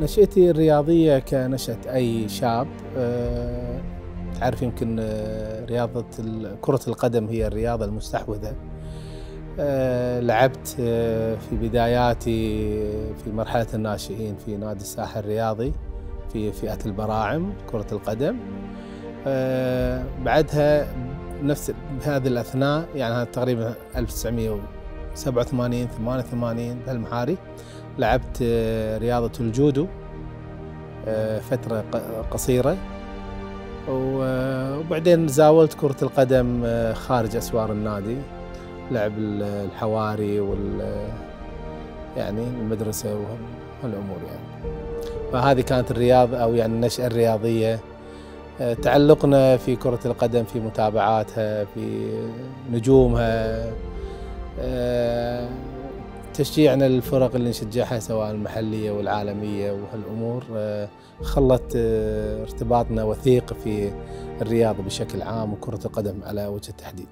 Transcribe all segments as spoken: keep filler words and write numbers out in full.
نشأتي الرياضية كنشأة أي شاب. أه تعرف يمكن رياضة كرة القدم هي الرياضة المستحوذة. أه لعبت أه في بداياتي في مرحلة الناشئين في نادي الساحل الرياضي في فئة البراعم كرة القدم. أه بعدها نفس بهذه الأثناء يعني تقريبا ألف وتسعمئة وسبعة وثمانين ثمانية وثمانين بهالمحاري لعبت رياضة الجودو فترة قصيرة، وبعدين زاولت كرة القدم خارج أسوار النادي، لعب الحواري وال يعني المدرسة وهالأمور يعني. فهذه كانت الرياضة أو يعني النشأة الرياضية. تعلقنا في كرة القدم في متابعاتها في نجومها، تشجيعنا للفرق اللي نشجعها سواء المحلية والعالمية وهالأمور خلت ارتباطنا وثيق في الرياضة بشكل عام وكرة القدم على وجه التحديد.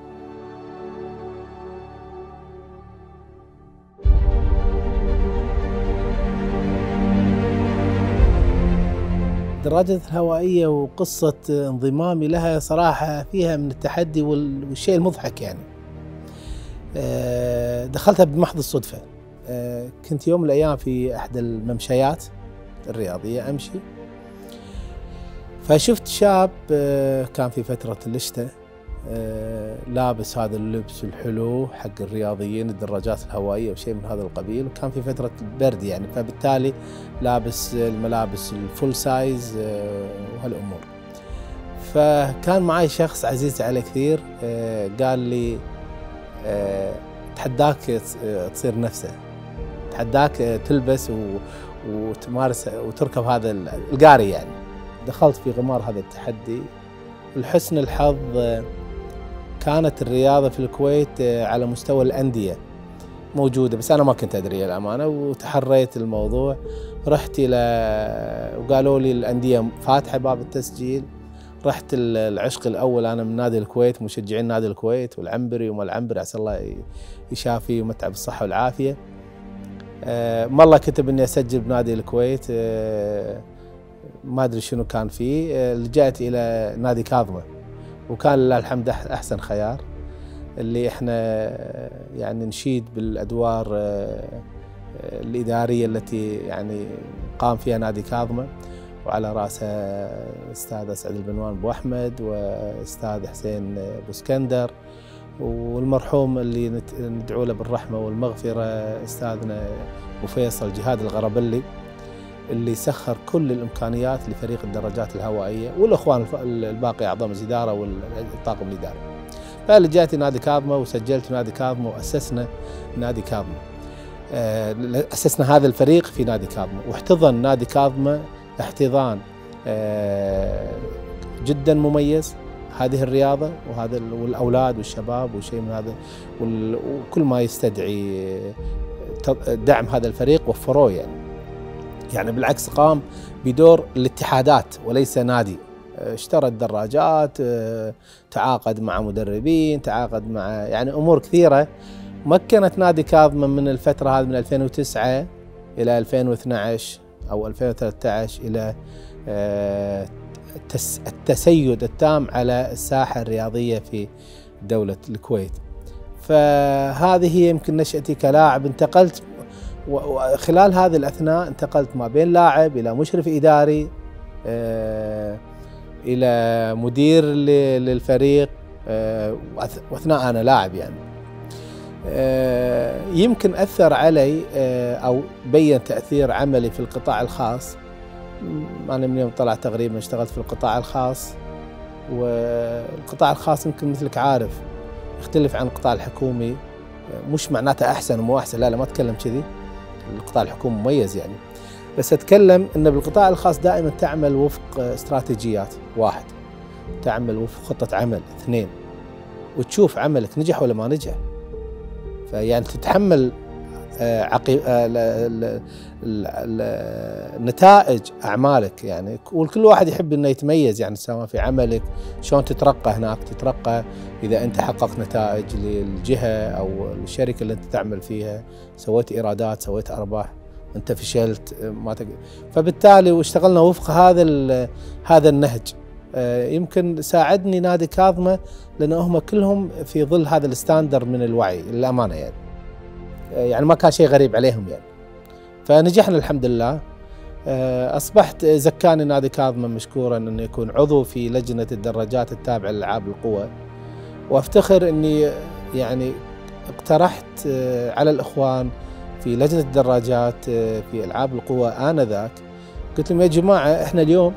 الدراجة الهوائية وقصة انضمامي لها صراحة فيها من التحدي والشيء المضحك يعني. دخلتها بمحض الصدفة. كنت يوم من الأيام في أحد الممشيات الرياضية أمشي، فشفت شاب كان في فترة الشتاء لابس هذا اللبس الحلو حق الرياضيين الدراجات الهوائية وشيء من هذا القبيل، وكان في فترة البرد يعني، فبالتالي لابس الملابس الفول سايز وهالأمور. فكان معي شخص عزيز علي كثير قال لي تحداك تصير نفسه، تحداك تلبس وتمارس وتركب هذا القاري يعني. دخلت في غمار هذا التحدي. لحسن الحظ كانت الرياضة في الكويت على مستوى الأندية موجودة، بس أنا ما كنت أدري الأمانة، وتحريت الموضوع. رحت إلى وقالوا لي الأندية فاتحة باب التسجيل. رحت العشق الأول أنا من نادي الكويت، مشجعين نادي الكويت والعنبري وما العنبري عسى الله يشافي ويمتع بالصحة والعافية. أه والله كتب إني أسجل بنادي الكويت. أه ما أدري شنو كان فيه. أه لجأت إلى نادي كاظمة، وكان لله الحمد أحسن خيار، اللي إحنا يعني نشيد بالأدوار أه الإدارية التي يعني قام فيها نادي كاظمة، وعلى رأسها أستاذ أسعد البنوان أبو أحمد وأستاذ حسين أبو اسكندر، والمرحوم اللي ندعو له بالرحمة والمغفرة أستاذنا أبو فيصل جهاد الغربلي، اللي سخر كل الإمكانيات لفريق الدراجات الهوائية والأخوان الباقي أعضاء مجلس الإدارة والطاقم الإداري. فلجأت نادي كاظمة وسجلت نادي كاظمة وأسسنا نادي كاظمة. أسسنا هذا الفريق في نادي كاظمة، واحتضن نادي كاظمة احتضان جدا مميز هذه الرياضة وهذا والأولاد والشباب وشيء من هذا، وكل ما يستدعي دعم هذا الفريق وفروه يعني. يعني بالعكس قام بدور الاتحادات وليس نادي. اشترى الدراجات، تعاقد مع مدربين، تعاقد مع يعني أمور كثيرة مكنت نادي كاظمة من الفترة هذه من ألفين وتسعة إلى ألفين واثني عشر أو ألفين وثلاثة عشر إلى التسيد التام على الساحة الرياضية في دولة الكويت. فهذه هي يمكن نشأتي كلاعب. انتقلت وخلال هذه الأثناء انتقلت ما بين لاعب إلى مشرف إداري إلى مدير للفريق وأثناء أنا لاعب يعني. يمكن أثر علي أو بين تأثير عملي في القطاع الخاص. أنا من يوم طلعت تقريبا اشتغلت في القطاع الخاص، والقطاع الخاص يمكن مثلك عارف يختلف عن القطاع الحكومي. مش معناته أحسن ومو أحسن، لا لا ما أتكلم كذي، القطاع الحكومي مميز يعني، بس أتكلم أن بالقطاع الخاص دائما تعمل وفق استراتيجيات، واحد تعمل وفق خطة عمل، اثنين وتشوف عملك نجح ولا ما نجح. فيعني تتحمل نتائج أعمالك يعني، والكل واحد يحب أنه يتميز يعني، سواء في عملك شلون تترقى هناك، تترقى إذا أنت حققت نتائج للجهة أو الشركة اللي أنت تعمل فيها، سويت إيرادات، سويت أرباح، انت فشلت ما تقدر. فبالتالي واشتغلنا وفق هذا هذا النهج. يمكن ساعدني نادي كاظمه لان هم كلهم في ظل هذا الستاندر من الوعي للامانه يعني. يعني ما كان شيء غريب عليهم يعني. فنجحنا الحمد لله. اصبحت زكاني نادي كاظمه مشكورا انه يكون عضو في لجنه الدراجات التابعه لالعاب القوى. وافتخر اني يعني اقترحت على الاخوان في لجنه الدراجات في العاب القوى انذاك، قلت لهم يا جماعه احنا اليوم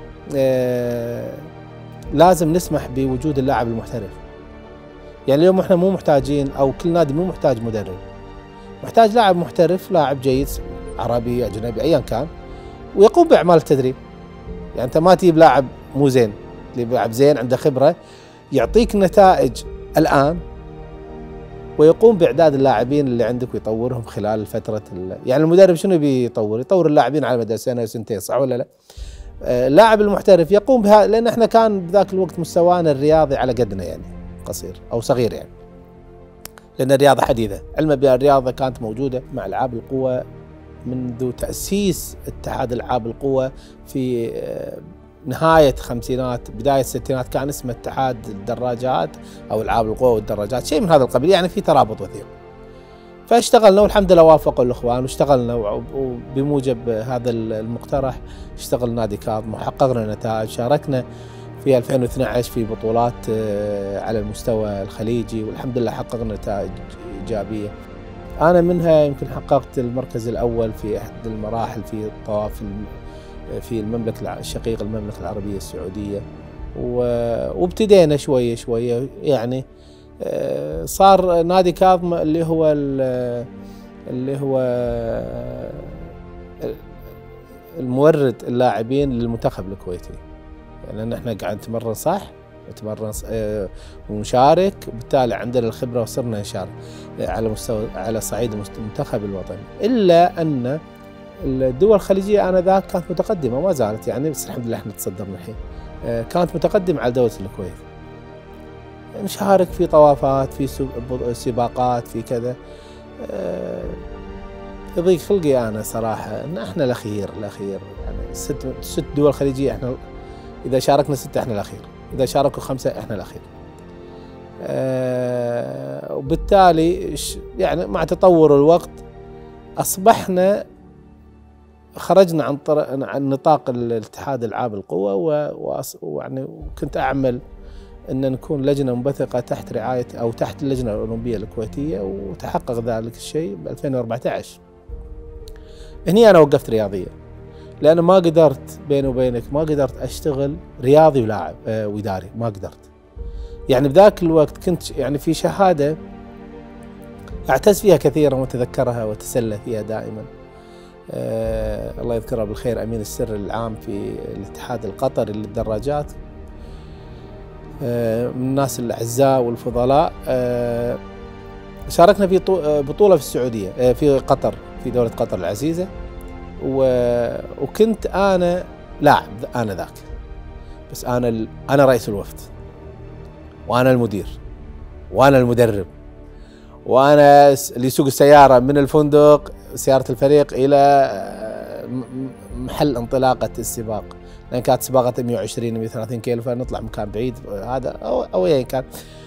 لازم نسمح بوجود اللاعب المحترف. يعني اليوم احنا مو محتاجين، او كل نادي مو محتاج مدرب، محتاج لاعب محترف، لاعب جيد عربي اجنبي ايا كان، ويقوم باعمال التدريب. يعني انت ما تجيب لاعب مو زين، تجيب لاعب زين عنده خبره يعطيك نتائج الان، ويقوم باعداد اللاعبين اللي عندك ويطورهم خلال فتره. يعني المدرب شنو بيطور؟ يطور اللاعبين على مدى سنه وسنتين، صح ولا لا؟ اللاعب المحترف يقوم بها، لان احنا كان بذاك الوقت مستوانا الرياضي على قدنا يعني، قصير او صغير يعني، لان الرياضه حديثه. علما بان الرياضه كانت موجوده مع العاب القوى منذ تاسيس اتحاد العاب القوى في نهايه الخمسينات بدايه الستينات، كان اسمه اتحاد الدراجات او العاب القوى والدراجات، شيء من هذا القبيل، يعني في ترابط وثيق. فاشتغلنا والحمد لله وافقوا الاخوان، واشتغلنا وبموجب هذا المقترح اشتغل نادي كاظمه وحققنا نتائج. شاركنا في ألفين واثني عشر في بطولات على المستوى الخليجي، والحمد لله حققنا نتائج ايجابيه. انا منها يمكن حققت المركز الاول في احد المراحل في الطواف في المملكه الشقيقه المملكه العربيه السعوديه، وابتدينا شويه شويه يعني. صار نادي كاظمه اللي هو اللي هو المورد اللاعبين للمنتخب الكويتي، لان احنا قاعد نتمرن صح، نتمرن ونشارك، وبالتالي عندنا الخبره وصرنا نشارك على مستوى على صعيد المنتخب الوطني. الا ان الدول الخليجيه انذاك كانت متقدمه، ما زالت يعني، بس الحمد لله احنا تصدرنا الحين. كانت متقدمه على دوله الكويت. نشارك في طوافات، في سباقات، في كذا. يضيق خلقي انا صراحه ان احنا الاخير الاخير يعني ست ست دول خليجيه، احنا اذا شاركنا سته احنا الاخير، اذا شاركوا خمسه احنا الاخير. أه وبالتالي يعني مع تطور الوقت اصبحنا خرجنا عن عن نطاق الاتحاد العاب القوى، ويعني كنت اعمل ان نكون لجنه منبثقه تحت رعايه او تحت اللجنه الاولمبيه الكويتيه، وتحقق ذلك الشيء ب ألفين وأربعة عشر. هني انا وقفت رياضيا، لأن ما قدرت بيني وبينك ما قدرت أشتغل رياضي ولاعب آه وإداري، ما قدرت. يعني بذاك الوقت كنت يعني في شهادة أعتز فيها كثيرا وأتذكرها وأتسلى فيها دائما. آه الله يذكره بالخير، أمين السر العام في الاتحاد القطري للدراجات، آه من الناس الأعزاء والفضلاء. آه شاركنا في بطولة في السعودية، آه في قطر، في دولة قطر العزيزة، وكنت انا لاعب انا ذاك، بس انا ال... انا رئيس الوفد، وانا المدير، وانا المدرب، وانا اللي يسوق السياره من الفندق سياره الفريق الى محل انطلاقه السباق، لان كانت سباقه مئة وعشرين مئة وثلاثين كيلو، فنطلع مكان بعيد هذا او او ايا كان،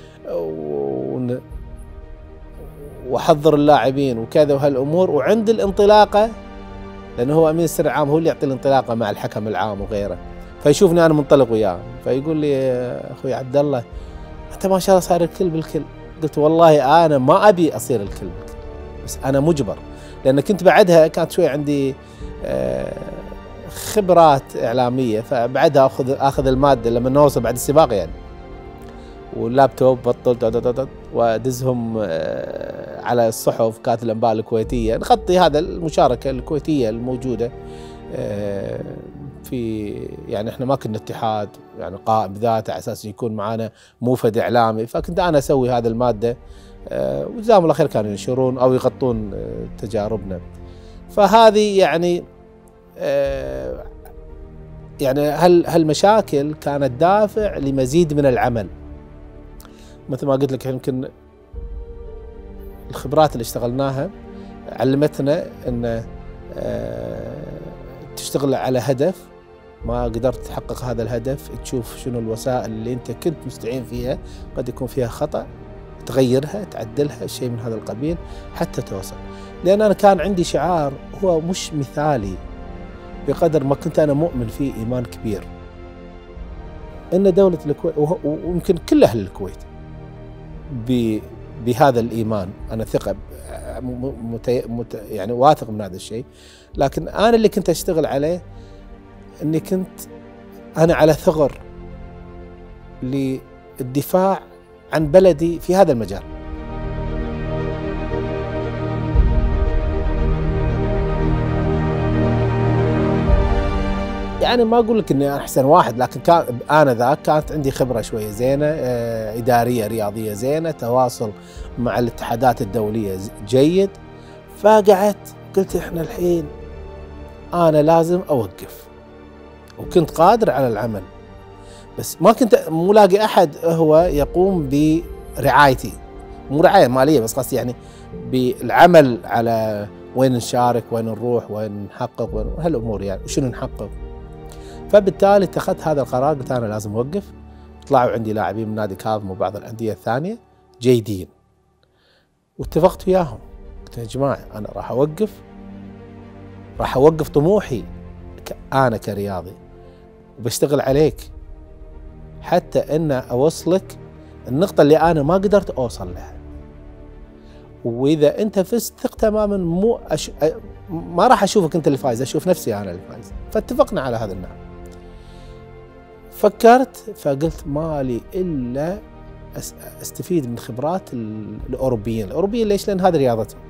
واحضر اللاعبين وكذا وهالامور. وعند الانطلاقه، لأنه هو أمين السر العام، هو اللي يعطي الانطلاقة مع الحكم العام وغيره، فيشوفني أنا منطلق وياه، فيقول لي أخوي عبد الله أنت ما شاء الله صار الكل بالكل. قلت والله أنا ما أبي أصير الكل بالكل، بس أنا مجبر، لأن كنت بعدها كانت شوي عندي خبرات إعلامية، فبعدها أخذ أخذ المادة لما نوصل بعد السباق يعني، واللابتوب بطل وادزهم على الصحف، كانت الانباء الكويتيه، نغطي هذا المشاركه الكويتيه الموجوده في، يعني احنا ما كنا اتحاد يعني قائم بذاته على اساس يكون معنا موفد اعلامي، فكنت انا اسوي هذا الماده، وجزاهم الله خير كانوا ينشرون او يغطون تجاربنا. فهذه يعني يعني هل هالمشاكل كانت دافع لمزيد من العمل. مثل ما قلت لك يمكن الخبرات اللي اشتغلناها علمتنا ان تشتغل على هدف، ما قدرت تحقق هذا الهدف تشوف شنو الوسائل اللي أنت كنت مستعين فيها قد يكون فيها خطأ، تغيرها تعدلها، شيء من هذا القبيل حتى توصل. لأن أنا كان عندي شعار هو مش مثالي بقدر ما كنت أنا مؤمن فيه إيمان كبير، أن دولة الكويت ويمكن كل أهل الكويت بهذا الإيمان، أنا ثقة مت مت يعني واثق من هذا الشيء. لكن أنا اللي كنت أشتغل عليه أني كنت أنا على ثغر للدفاع عن بلدي في هذا المجال. يعني ما أقول لك إني أحسن واحد، لكن كان أنا ذاك كانت عندي خبرة شوية زينة، إدارية رياضية زينة، تواصل مع الاتحادات الدولية جيد. فقعدت قلت إحنا الحين أنا لازم أوقف، وكنت قادر على العمل، بس ما كنت مو لاقي أحد هو يقوم برعايتي، مو رعاية مالية بس قصدي يعني بالعمل على وين نشارك، وين نروح، وين نحقق، وين هالأمور يعني وشنو نحقق. فبالتالي اتخذت هذا القرار، قلت أنا لازم أوقف. طلعوا عندي لاعبين من نادي كاظم وبعض الأندية الثانية جيدين، واتفقت وياهم قلت يا جماعة أنا راح أوقف، راح أوقف طموحي أنا كرياضي، وبشتغل عليك حتى أن أوصلك النقطة اللي أنا ما قدرت أوصل لها. وإذا أنت فزت ثق تماما مو أش... ما راح أشوفك أنت اللي فايز، أشوف نفسي أنا اللي فايز. فاتفقنا على هذا النعم. فكرت فقلت ما لي إلا أستفيد من خبرات الأوروبيين. الأوروبيين ليش؟ لأن هذه رياضتهم.